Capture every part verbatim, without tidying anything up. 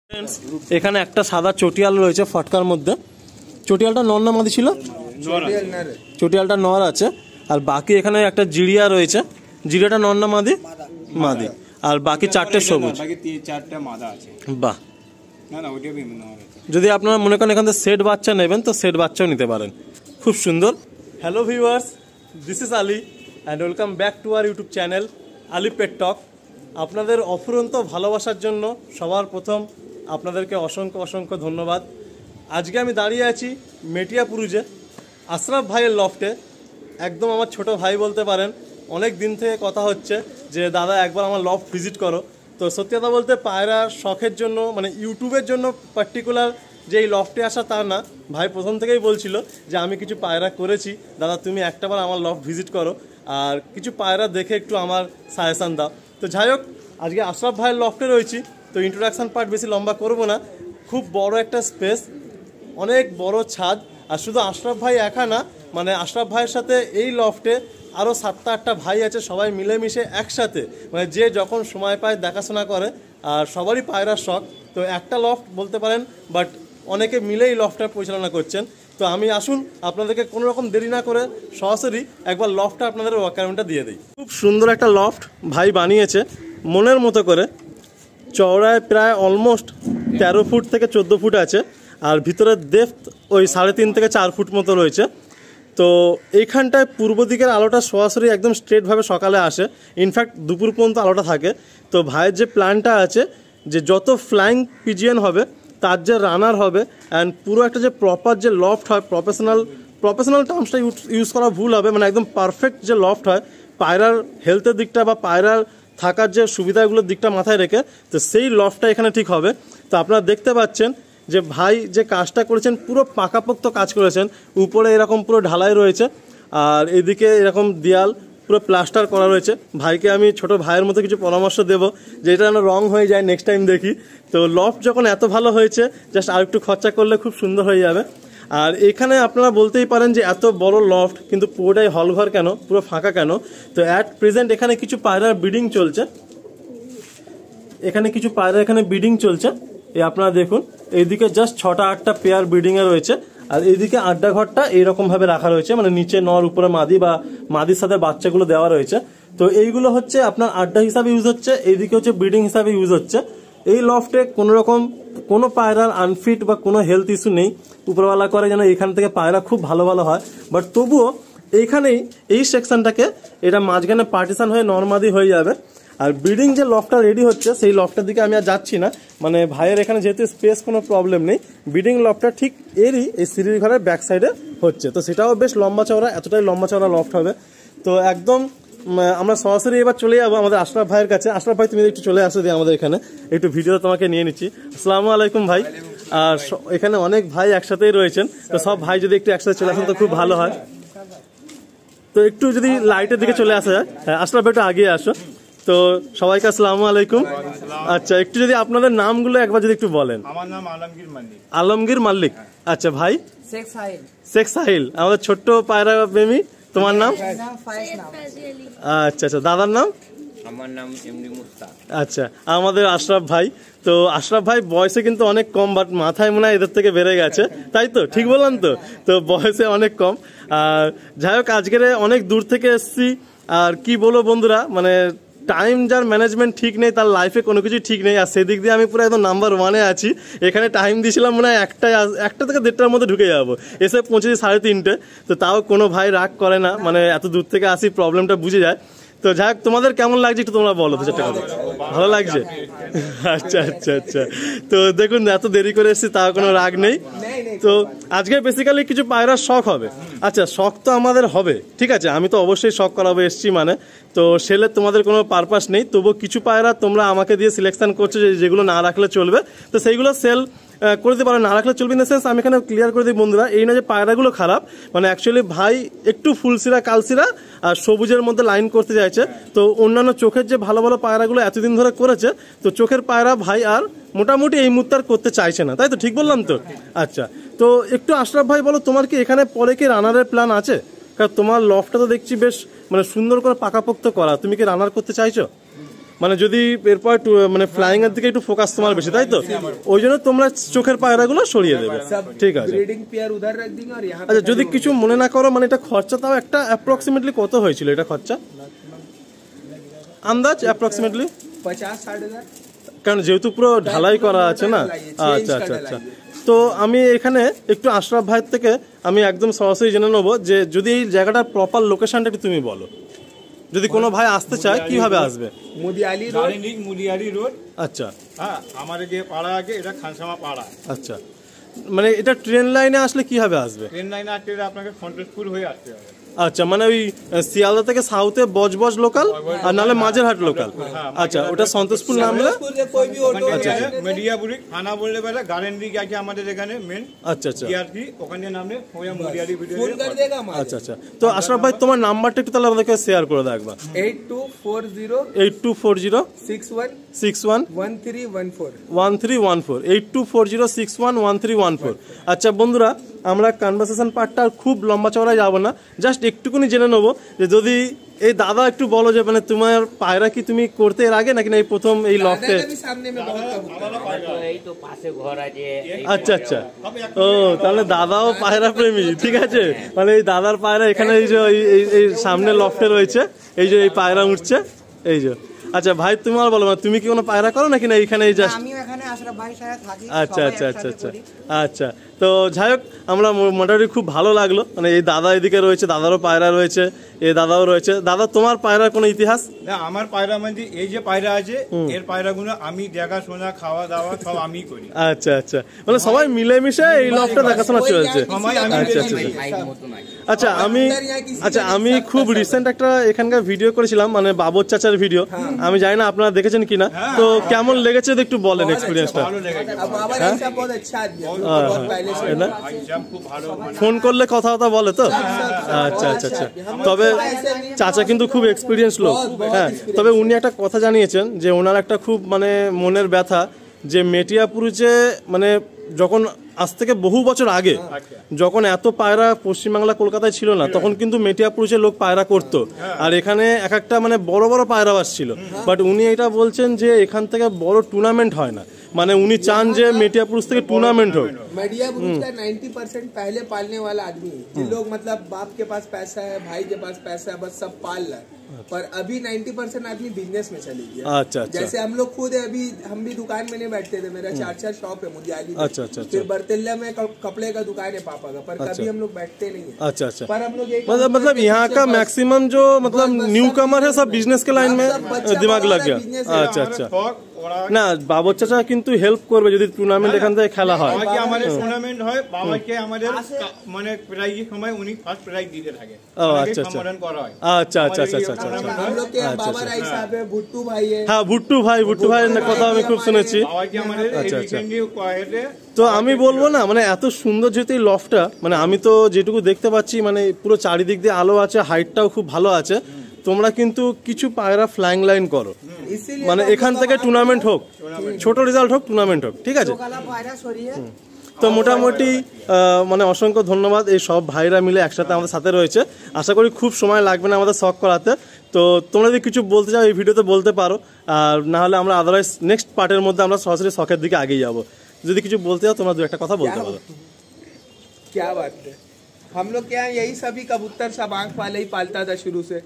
এখানে একটা সাদা চটিয়াল রয়েছে ফটকার মধ্যে। চটিয়ালটা নর না মাদি ছিল? চটিয়ালটা নর আছে। আর বাকি এখানে একটা জিরিয়া রয়েছে। জিরিয়াটা নর না মাদি? মাদি। আর বাকি চারটে সবুজ। বাহ, যদি আপনারা মনে করেন এখান থেকে সেট বাচ্চা নেবেন তো সেট বাচ্চাও নিতে পারেন। খুব সুন্দর। Hello viewers, this is Ali and welcome back to our YouTube channel Ali pet talk. আপনাদের অফুরন্ত ভালোবাসার জন্য সবার প্রথম আপনাদেরকে অসংখ্য অসংখ্য ধন্যবাদ। আজকে আমি দাঁড়িয়ে আছি মেটিয়াপুরুজে আশরাফ ভাইয়ের লফটে। একদম আমার ছোট ভাই বলতে পারেন। অনেক দিন থেকে কথা হচ্ছে যে দাদা একবার আমার লফট ভিজিট করো। তো সত্যি কথা বলতে পায়রা শখের জন্য মানে ইউটিউবের জন্য পার্টিকুলার যে এই লফটে আসা তা না, ভাই প্রথম থেকেই বলছিল যে আমি কিছু পায়রা করেছি দাদা, তুমি একটাবার আমার লফট ভিজিট করো আর কিছু পায়রা দেখে একটু আমার সাজেশান দাও। তো যাই হোক, আজকে আশরাফ ভাইয়ের লফটে রয়েছি। তো ইন্ট্রোডাকশান পার্ট বেশি লম্বা করব না। খুব বড় একটা স্পেস, অনেক বড় ছাদ। আর শুধু আশরাফ ভাই একা না, মানে আশরাফ ভাইয়ের সাথে এই লফটে আরও সাতটা আটটা ভাই আছে, সবাই মিলেমিশে একসাথে, মানে যে যখন সময় পায় দেখাশোনা করে। আর সবারই পায়রার শখ। তো একটা লফট বলতে পারেন, বাট অনেকে মিলেই লফটটা পরিচালনা করছেন। তো আমি আসুন আপনাদেরকে কোনো রকম দেরি না করে সরাসরি একবার লফটটা আপনাদের ওয়াকারমেন্টটা দিয়ে দিই। খুব সুন্দর একটা লফট ভাই বানিয়েছে মনের মতো করে। চওড়ায় প্রায় অলমোস্ট তেরো ফুট থেকে চোদ্দো ফুট আছে। আর ভিতরের ডেপথ ওই সাড়ে তিন থেকে চার ফুট মতো রয়েছে। তো এইখানটায় পূর্ব দিকের আলোটা সরাসরি একদম স্ট্রেটভাবে সকালে আসে। ইনফ্যাক্ট দুপুর পর্যন্ত আলোটা থাকে। তো ভাইয়ের যে প্ল্যানটা আছে যে যত ফ্লাইং পিজিয়ন হবে তার যে রানার হবে অ্যান্ড পুরো একটা যে প্রপার যে লফট হয়, প্রফেশনাল প্রফেশনাল টার্মসটা ইউজ করা ভুল হবে, মানে একদম পারফেক্ট যে লফট হয় পায়রার হেলথের দিকটা বা পায়রার থাকার যে সুবিধাগুলোর দিকটা মাথায় রেখে, তো সেই লফটটা এখানে ঠিক হবে। তো আপনারা দেখতে পাচ্ছেন যে ভাই যে কাজটা করেছেন পুরো পাকাপোক্ত কাজ করেছেন। উপরে এরকম পুরো ঢালাই রয়েছে আর এদিকে এরকম দেয়াল পুরো প্লাস্টার করা রয়েছে। ভাইকে আমি ছোট ভাইয়ের মতো কিছু পরামর্শ দেব যে এটা যেন রং হয়ে যায় নেক্সট টাইম দেখি। তো লফট যখন এত ভালো হয়েছে জাস্ট আর একটু খরচা করলে খুব সুন্দর হয়ে যাবে। আর এখানে আপনারা বলতেই পারেন যে এত বড় লফট কিন্তু পুরোটাই হলঘর কেন, পুরো ফাঁকা কেন? তো অ্যাট প্রেজেন্ট এখানে কিছু পায়রার ব্রিডিং চলছে। এখানে কিছু পায়রা এখানে ব্রিডিং চলছে। এই আপনারা দেখুন এইদিকে জাস্ট ছটা আটটা পেয়ার ব্রিডিংয়ে রয়েছে। আর এইদিকে আড্ডা ঘরটা এইরকমভাবে রাখা রয়েছে, মানে নিচে নর উপরে মাদি বা মাদির সাথে বাচ্চাগুলো দেওয়া রয়েছে। তো এইগুলো হচ্ছে আপনার আড্ডা হিসাবে ইউজ হচ্ছে, এইদিকে হচ্ছে ব্রিডিং হিসাবে ইউজ হচ্ছে। এই লফটে কোনো রকম কোনো পায়রার আনফিট বা কোনো হেলথ ইস্যু নেই। উপরওয়ালা করে যেন এখান থেকে পায়রা খুব ভালো ভালো হয়। বাট তবুও এইখানেই এই সেকশনটাকে এটা মাঝখানে পার্টিশন হয়ে নর্মাদি হয়ে যাবে। আর ব্রিডিং যে লফটটা রেডি হচ্ছে সেই লফটার দিকে আমি আর যাচ্ছি না, মানে ভাইয়ের এখানে যেহেতু স্পেস কোনো প্রবলেম নেই। ব্রিডিং লফটটা ঠিক এরই এই সিঁড়ির ঘরের ব্যাক সাইডে হচ্ছে। তো সেটাও বেশ লম্বা চওড়া, এতটাই লম্বা চওড়া লফট হবে। তো একদম আমরা সরাসরি এবার চলে যাবো আমাদের আশরাফ ভাইয়ের কাছে। আশরাফ ভাই তুমি একটু চলে আসো দিয়ে আমাদের এখানে একটু ভিডিও তোমাকে নিয়ে নিচ্ছি। আসসালামু আলাইকুম ভাই। আর এখানে অনেক ভাই একসাথেই রয়েছেন, তো সব ভাই যদি একটু একসাথে চলে আসেন তো খুব ভালো হয়। তো একটু যদি লাইটের দিকে চলে আসা যায়। হ্যাঁ আশরাফ ভাই একটু আগে আসো। তো সবাইকে আসসালামু আলাইকুম। আচ্ছা একটু যদি আপনাদের নামগুলো একবার যদি একটু বলেন। আমার নাম আলমগীর মাল্লিক। আলমগীর মাল্লিক। আচ্ছা ভাই? শেখ সাহিল। শেখ সাহিল, আমাদের ছোট্ট পায়রা প্রেমী। তোমার নাম? আচ্ছা আচ্ছা, দাদার নাম? আমার নাম এমডি মুস্তাক। আচ্ছা, আমাদের আশরাফ ভাই। তো আশরাফ ভাই বয়সে কিন্তু অনেক কম, বাট মাথায় মনে হয় এদের থেকে বেড়ে গেছে, তাই তো? ঠিক বললাম তো? তো বয়সে অনেক কম। আর যাই হোক আজকের অনেক দূর থেকে এসছি। আর কি বলবো বন্ধুরা, মানে টাইম যার ম্যানেজমেন্ট ঠিক নেই তার লাইফে কোনো কিছু ঠিক নেই। আর সেদিক দিয়ে আমি পুরো একদম নাম্বার ওয়ানে আছি। এখানে টাইম দিয়েছিলাম মনে হয় একটা একটা থেকে দেড়টার মধ্যে ঢুকে যাবো, এসে পৌঁছেছি সাড়ে তিনটে। তো তাও কোনো ভাই রাগ করে না, মানে এত দূর থেকে আসি প্রবলেমটা বুঝে যায়। তো যাই হোক তোমাদের কেমন লাগছে একটু তোমরা বলো। তো সেটা কথা ভালো লাগছে? আচ্ছা আচ্ছা আচ্ছা। তো দেখুন এত দেরি করে এসেছি তাও কোনো রাগ নেই। তো আজকে বেসিক্যালি কিছু পায়রার শখ হবে। আচ্ছা শখ তো আমাদের হবে, ঠিক আছে, আমি তো অবশ্যই শখ করাবো এসছি মানে। তো সেলের তোমাদের কোনো পারপাস নেই, তবুও কিছু পায়রা তোমরা আমাকে দিয়ে সিলেকশন করছো যেগুলো না রাখলে চলবে। তো সেইগুলো সেল করে দিতে পারো, না রাখলে চলবে। ইন দ্য সেন্স আমি এখানে ক্লিয়ার করে দিই বন্ধুরা, এই না যে পায়রাগুলো খারাপ, মানে অ্যাকচুয়ালি ভাই একটু ফুলসিরা কালসিরা আর সবুজের মধ্যে লাইন করতে চাইছে। তো অন্যান্য চোখের যে ভালো ভালো পায়রাগুলো এতদিন ধরে করেছে, তো চোখের পায়রা ভাই আর মোটামুটি এই মুহূর্তে আর করতে চাইছে না, তাই তো? ঠিক বললাম তো? আচ্ছা, তো একটু আশরাফ ভাই বলো তোমার কি এখানে পরে কি রানারের প্ল্যান আছে? কারণ তোমার লফটটা তো দেখছি বেশ মানে সুন্দর করে পাকাপোক্ত করা, তুমি কি রানার করতে চাইছো? মানে যদি এরপর টু- মানে ফ্লাইং এর দিকে একটু ফোকাস তোমার বেশি, তাই তো? ওই জন্য তোমরা চোখের পায়রাগুলো সরিয়ে দেবে, ঠিক আছে। ब्रीडिंग पेयर उधर रख देंगे और यहाँ पे আচ্ছা, যদি কিছু মনে না করো, মানে এটা খরচা তাও একটা অ্যাপ্রক্সিমেটলি কত হয়েছিল এটা খরচা আন্দাজ অ্যাপ্রক্সিমেটলি? पचास साठ हजार। কারণ যেহেতু পুরো ঢালাই করা আছে না। আচ্ছা আচ্ছা আচ্ছা। তো আমি এখানে একটু আশরাফ ভাইয়ের থেকে আমি একদম সরাসরি জেনে নেবো যে যদি এই জায়গাটার প্রপার লোকেশনটা একটু তুমি বলো, যদি কোনো ভাই আসতে চায় কিভাবে আসবে? Mudiyali road, Daringi Mudiyari road. আচ্ছা হ্যাঁ, আমাদের যে পাড়া আছে এটা খানসামা পাড়া। আচ্ছা, মানে এটা ট্রেন লাইনে আসলে কিভাবে আসবে? ট্রেন লাইনে আসতে গেলে আপনাকে সন্তোষপুর হয়ে আসতে হবে। আচ্ছা, মানে ওই শিয়ালদা থেকে সাউথে বজবজ লোকাল আর নাহলে মাঝেরহাট লোকাল। আচ্ছা, ওটা সন্তোষপুর নামলে फिरोजपुर से कोई भी ऑटो আচ্ছা মিডিয়াপুরি থানা বললে বেলা গারেন্ডি আছে আমাদের এখানে মেন আচ্ছা আচ্ছা টিআরপি, ওখানে নামলে ওই মুদিয়ারি ভিডিও। फोन कर देगा हमारे। আচ্ছা আচ্ছা। তো আশরাফ ভাই তোমার নাম্বারটা একটু তাহলে আমাদেরকে শেয়ার করে দাও একবার। Eight two four zero eight two four zero six one six one one three one four. One three one four eight two four zero six one one three one four. আচ্ছা বন্ধুরা, আমরা conversation পার্টটা আর খুব লম্বা চওড়ায় যাবো না, just একটুকুনি জেনে নেবো যে যদি এই দাদা একটু বলো যে মানে তোমার পায়রা কি তুমি করতে এর আগে নাকি না এই প্রথম এই লফটে? दादा के भी सामने में बहुत कबूतर है। তো এই তো পাশে ঘর আছে এই আচ্ছা আচ্ছা। ও তাহলে দাদাও পায়রা প্রেমী, ঠিক আছে। মানে এই দাদার পায়রা এখানে এই যে এই- এই- এই সামনে লফটে রয়েছে, এই যে এই পায়রা উঠছে এই যে। আচ্ছা ভাই তুমি আর বলো, মানে তুমি কি কোনো পায়রা করো নাকি না এইখানে এই জাস্ট? আমিও এখানে আশরাফ ভাই সাথে থাকি। আচ্ছা সবাই আচ্ছা আচ্ছা একসাথে আচ্ছা করি। আচ্ছা। তো যাই হোক, আমরা মো- মোটামুটি খুব ভালো লাগলো, মানে এই দাদা এদিকে রয়েছে, দাদারও পায়রা রয়েছে, এই দাদাও রয়েছে। দাদা তোমার পায়রার কোনো ইতিহাস? না, আমার পায়রা মানে এই যে পায়রা আছে এর পায়রাগুলো আমি দেখাশোনা খাওয়া দাওয়া সব আমি করি। আচ্ছা আচ্ছা, মানে সবাই মিলেমিশে এই লফটা দেখাশোনা চলছে। সময় আমি আচ্ছা আচ্ছা বেশি আচ্ছা। সাইড মতন আছে। আচ্ছা আমি আচ্ছা আমি খুব রিসেন্ট একটা এখানকার ভিডিও করেছিলাম, মানে বাবর চাচার ভিডিও। আমি জানি না আপনারা দেখেছেন কিনা, তো কেমন লেগেছে একটু বলেন এক্সপিরিয়েন্সটা। ভালো লেগেছে। अब बाबा ऐसा बहुत अच्छा आदमी है, बहुत पहले से। না ভাই সাহেব খুব ভালো মানে ফোন করলে কথা কথা বলে তো? আচ্ছা আচ্ছা আচ্ছা। তবে চাচা কিন্তু খুব এক্সপিরিয়েন্স লোক, হ্যাঁ। তবে উনি একটা কথা জানিয়েছেন যে ওনার একটা খুব মানে মনের ব্যথা, যে মেটিয়াপুরে মানে যখন আজ থেকে বহু বছর আগে যখন এত পায়রা পশ্চিমবাংলা কলকাতায় ছিল না, তখন কিন্তু মেটিয়াপুরে লোক পায়রা করতো, আর এখানে এক একটা মানে বড় বড় পায়রা আসছিল। বাট উনি এটা বলছেন যে এখান থেকে বড় টুর্নামেন্ট হয় না, মানে উনি চান যে মেটিয়াপুর থেকে टूर्नामेंट हो। मीडिया पुरुष का नाइन्टी परसेंट पहले पालने वाला आदमी है। जिन लोग मतलब बाप के पास पैसा है, भाई के पास पैसा है, बस सब पाल रहा है। पर अभी नाइन्टी परसेंट आदमी बिजनेस में चले गया। अच्छा अच्छा। जैसे हम लोग खुद है, अभी हम भी दुकान में नहीं बैठते थे। मेरा चार चार शॉप है मुदियाली में। अच्छा, अच्छा, अच्छा। फिर बरतिल्ला में क- कपड़े का दुकान है पापा का, पर कभी हम लोग बैठते नहीं है। अच्छा अच्छा। पर हम लोग एक मतलब मतलब यहाँ का मैक्सिमम जो मतलब न्यू कमर है सब बिजनेस के लाइन में दिमाग लग गया। अच्छा अच्छा। শখ ওরা না বাবর চাচা কিন্তু হেল্প করবে যদি টুর্নামেন্ট এখান থেকে খেলা হয়। বাবাকে আমাদের টুর্নামেন্ট হয়, বাবাকে আমাদের কা- মানে প্রাইজের সময় উনি ফার্স্ট প্রাইজ দিতে থাকে। ও, আমাকে আচ্ছা, আচ্ছা। সম্বোধন করা হয়। আচ্ছা আচ্ছা আচ্ছা আচ্ছা আচ্ছা। हम लोग के यहाँ बाबा राय साहब है, भुट्टू भाई है। হ্যাঁ ভুট্টু ভাই, ভুট্টু ভাইয়ের কথা আমি খুব শুনেছি। বাবাকে আমাদের এই আচ্ছা, আচ্ছা। weekend এ কয়েতে তো আমি বলবো না মানে এত সুন্দর যেহেতু এই লফটা, মানে আমি তো যেটুকু দেখতে পাচ্ছি মানে পুরো চারিদিক দিয়ে আলো আছে, হাইটটাও খুব ভালো আছে। তোমরা কিন্তু কিছু পায়রা ফ্লাইং লাইন করো, इसीलिए মানে এখান থেকে টুর্নামেন্ট হোক, ছোট রেজাল্ট হোক, টুর্নামেন্ট হোক, ঠিক আছে। সকালে পায়রা সরিয়ে তো মোটামুটি আহ, মানে অসংখ্য ধন্যবাদ, এই সব ভাইরা মিলে একসাথে আমাদের সাথে রয়েছে। আশা করি খুব সময় লাগবে না আমাদের শখ করাতে। তো তোমরা যদি কিছু বলতে চাও এই ভিডিওতে বলতে পারো, আর না হলে আমরা আদারওয়াইজ নেক্সট পার্টের মধ্যে আমরা সরাসরি শখের দিকে আগিয়ে যাবো। যদি কিছু বলতে চাও তোমরা দু একটা কথা বলতে পারো। क्या बात है। हम लोग क्या है, यही सभी कबूतर सब आंख वाले ही पालता था शुरू से।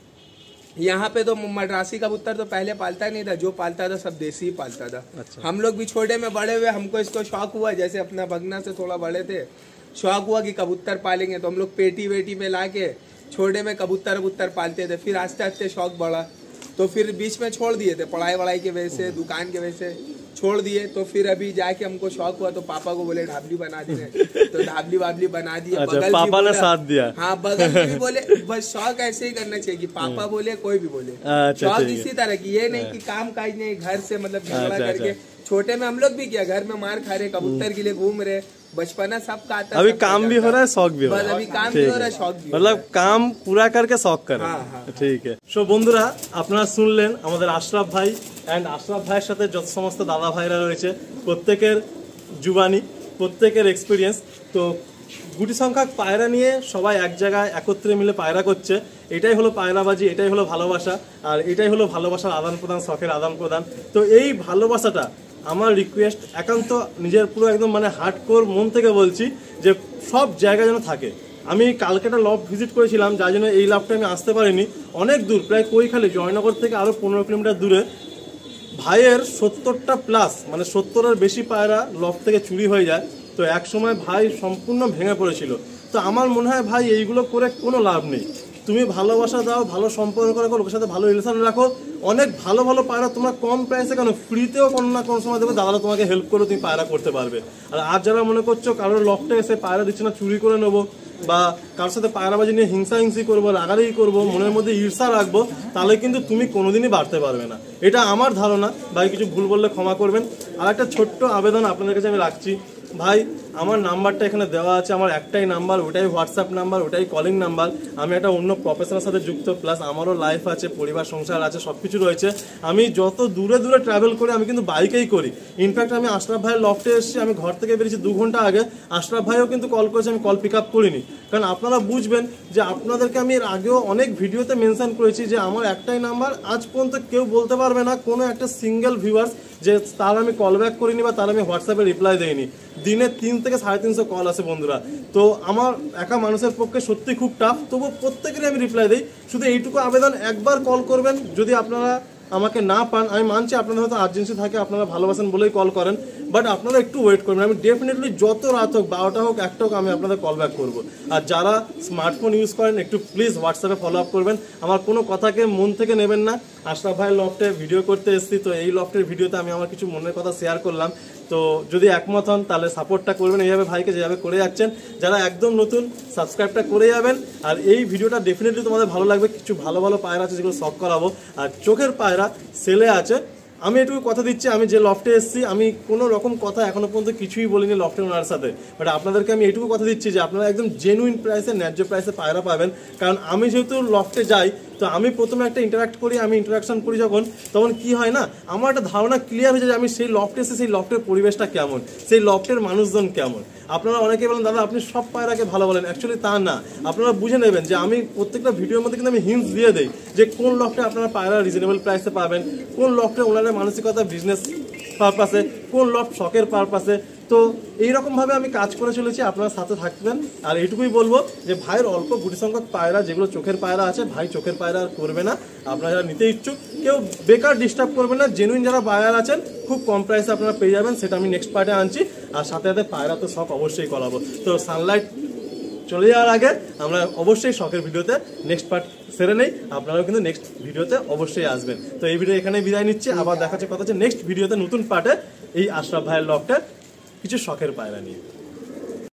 यहाँ पे तो मद्रासी कबूतर तो पहले पालता नहीं था, जो पालता था सब देसी ही पालता था। अच्छा। हम लोग भी छोटे में बड़े हुए, हमको इसको शौक हुआ, जैसे अपना भगना से थोड़ा बड़े थे, शौक हुआ कि कबूतर पालेंगे, तो हम लोग पेटी वेटी में ला के छोटे में कबूतर कबूतर पालते थे। फिर आस्ते आस्ते शौक बढ़ा, तो फिर बीच में छोड़ दिए थे, पढ़ाई वढ़ाई की वजह से, दुकान की वजह से छोड़ दिए। तो फिर अभी जाके हमको शौक हुआ, तो पापा को बोले ढाबली बना दे, तो ढाबली वाबली बना दिए। अच्छा, बगल भी पापा ने बोला- साथ दिया। हाँ, बगल में भी बोले। बस शौक ऐसे ही करना चाहिए कि पापा बोले कोई भी बोले। अच्छा, शौक ठीक है। इसी तरह की, ये नहीं कि काम काज नहीं, घर से मतलब झगड़ा अच्छा, करके। छोटे में हम लोग भी किया, घर में मार खा रहे, कबूतर के लिए घूम रहे, बचपना सबका आता है, अभी सबका काम भी जाता हो रहा है, शौक भी हो बस रहा है। अभी काम भी ठीक हो रहा है, है। शौक भी हो मतलब काम पूरा करके শখ করে। হ্যাঁ, হ্যাঁ। ঠিক আছে। সো বন্ধুরা আপনারা শুনলেন আমাদের আশরাফ ভাই এন্ড আশরাফ ভাইয়ের সাথে যত সমস্ত দাদা ভাইরা রয়েছে প্রত্যেকের জুবানি, প্রত্যেকের এক্সপিরিয়েন্স। তো গুটি সংখ্যক পায়রা নিয়ে সবাই এক জায়গায় একত্রে মিলে পায়রা করছে, এটাই হলো পায়রাবাজি, এটাই হলো ভালোবাসা, আর এটাই হলো ভালোবাসার আদান প্রদান, শখের আদান প্রদান। তো এই ভালোবাসাটা আমার রিকোয়েস্ট একান্ত নিজের পুরো একদম মানে হার্ডকোর মন থেকে বলছি যে সব জায়গায় যেন থাকে। আমি কালকে একটা লফট ভিজিট করেছিলাম, যার জন্য এই লাভটা আমি আসতে পারিনি, অনেক দূর, প্রায় কৈখালি জয়নগর থেকে আরও পনেরো কিলোমিটার দূরে। ভাইয়ের সত্তরটা প্লাস মানে সত্তরের বেশি পায়রা লফট থেকে চুরি হয়ে যায়। তো এক সময় ভাই সম্পূর্ণ ভেঙে পড়েছিল। তো আমার মনে হয় ভাই এইগুলো করে কোনো লাভ নেই। তুমি ভালোবাসা দাও, ভালো সম্পর্ক রাখো, লোকের সাথে ভালো রিলেশন রাখো, অনেক ভালো ভালো পায়রা তোমরা কম প্রাইসে কেন ফ্রিতেও কোনো না কোনো সময় দেবে, দাদারা তোমাকে হেল্প করে তুমি পায়রা করতে পারবে। আর আজ যারা মনে করছো কারোর লফটে এসে পায়রা দিচ্ছে না চুরি করে নেবো, বা কারোর সাথে পায়রাবাজি নিয়ে হিংসা হিংসি করবো, রাগারাগি করবো, মনের মধ্যে ঈর্ষা রাখবো, তাহলে কিন্তু তুমি কোনোদিনই বাড়তে পারবে না। এটা আমার ধারণা। ভাই কিছু ভুল বললে ক্ষমা করবেন। আর একটা ছোট্ট আবেদন আপনাদের কাছে আমি রাখছি, ভাই আমার নাম্বারটা এখানে দেওয়া আছে, আমার একটাই নাম্বার, ওটাই হোয়াটসঅ্যাপ নাম্বার, ওটাই কলিং নাম্বার। আমি একটা অন্য প্রফেশনের সাথে যুক্ত, প্লাস আমারও লাইফ আছে, পরিবার সংসার আছে, সব কিছু রয়েছে। আমি যত দূরে দূরে ট্রাভেল করি আমি কিন্তু বাইকেই করি। ইনফ্যাক্ট আমি আশরাফ ভাইয়ের লফটে এসেছি, আমি ঘর থেকে বেরিয়েছি দু ঘন্টা আগে, আশরাফ ভাইও কিন্তু কল করেছে, আমি কল পিক আপ করিনি। কারণ আপনারা বুঝবেন যে আপনাদেরকে আমি এর আগেও অনেক ভিডিওতে মেনশন করেছি যে আমার একটাই নাম্বার, আজ পর্যন্ত কেউ বলতে পারবে না কোনো একটা সিঙ্গেল ভিউয়ার্স যে তার আমি কল ব্যাক করিনি বা তার আমি হোয়াটসঅ্যাপে রিপ্লাই দেইনি। দিনে তিন থেকে সাড়ে তিনশো কল আসে বন্ধুরা। তো আমার একা মানুষের পক্ষে সত্যি খুব টাফ, তবু প্রত্যেকেরই আমি রিপ্লাই দিই। শুধু এইটুকু আবেদন, একবার কল করবেন। যদি আপনারা আমাকে না পান, আমি মানছি আপনাদের হয়তো আর্জেন্সি থাকে, আপনারা ভালোবাসেন বলেই কল করেন, বাট আপনারা একটু ওয়েট করবেন। আমি ডেফিনেটলি যত রাত হোক, বারোটা হোক, একটা হোক, আমি আপনাদের কল ব্যাক করবো। আর যারা স্মার্টফোন ইউজ করেন একটু প্লিজ হোয়াটসঅ্যাপে ফলো আপ করবেন, আমার কোনো কথাকে মন থেকে নেবেন না। আশরাফ ভাইয়ের লফটে ভিডিও করতে এসেছি, তো এই লফটের ভিডিওতে আমি আমার কিছু মনের কথা শেয়ার করলাম। তো যদি একমত হন তাহলে সাপোর্টটা করবেন এইভাবে ভাইকে যেভাবে করে যাচ্ছেন। যারা একদম নতুন সাবস্ক্রাইবটা করে যাবেন। আর এই ভিডিওটা ডেফিনেটলি তোমাদের ভালো লাগবে। কিছু ভালো ভালো পায়রা আছে যেগুলো শখ করাবো, আর চোখের পায়রা সেলে আছে। আমি এটুকু কথা দিচ্ছি, আমি যে লফটে এসেছি আমি কোনো রকম কথা এখনো পর্যন্ত কিছুই বলিনি লফটের ওনার সাথে, বাট আপনাদেরকে আমি এটুকু কথা দিচ্ছি যে আপনারা একদম জেনুইন প্রাইসে, ন্যায্য প্রাইসে পায়রা পাবেন। কারণ আমি যেহেতু লফটে যাই, তো আমি প্রথমে একটা ইন্টারাক্ট করি, আমি ইন্টারাকশন করি যখন, তখন কি হয় না, আমার একটা ধারণা ক্লিয়ার হয়ে যায় যে আমি সেই লফটে এসে সেই লফটের পরিবেশটা কেমন, সেই লফটের মানুষজন কেমন। আপনারা অনেকে বলেন দাদা আপনি সব পায়রাকে ভালো বলেন, অ্যাকচুয়ালি তা না। আপনারা বুঝে নেবেন যে আমি প্রত্যেকটা ভিডিওর মধ্যে কিন্তু আমি হিন্টস দিয়ে দিই যে কোন লফটে আপনারা পায়রা রিজনেবল প্রাইসে পাবেন, কোন লফটে ওনাদের মানসিকতা বিজনেস পারপাসে, কোন লফট শখের পারপাসে। তো এইরকমভাবে আমি কাজ করে চলেছি, আপনারা সাথে থাকবেন। আর এইটুকুই বলবো যে ভাইয়ের অল্প গুটি সংখ্যক পায়রা যেগুলো চোখের পায়রা আছে, ভাই চোখের পায়রা আর করবে না। আপনারা যারা নিতে ইচ্ছুক কেউ বেকার ডিস্টার্ব করবেন না, জেনুইন যারা বায়ার আছেন খুব কম প্রাইসে আপনারা পেয়ে যাবেন, সেটা আমি নেক্সট পার্টে আনছি। আর সাথে সাথে পায়রা তো শখ অবশ্যই করাবো। তো সানলাইট চলে যাওয়ার আগে আমরা অবশ্যই শখের ভিডিওতে নেক্সট পার্ট সেরে নেই, আপনারাও কিন্তু নেক্সট ভিডিওতে অবশ্যই আসবেন। তো এই ভিডিও এখানে বিদায় নিচ্ছি, আবার দেখা হচ্ছে কথা হচ্ছে নেক্সট ভিডিওতে নতুন পার্টে এই আশরাফ ভাইয়ের লফটের কিছু শখের পায়রা নিয়ে।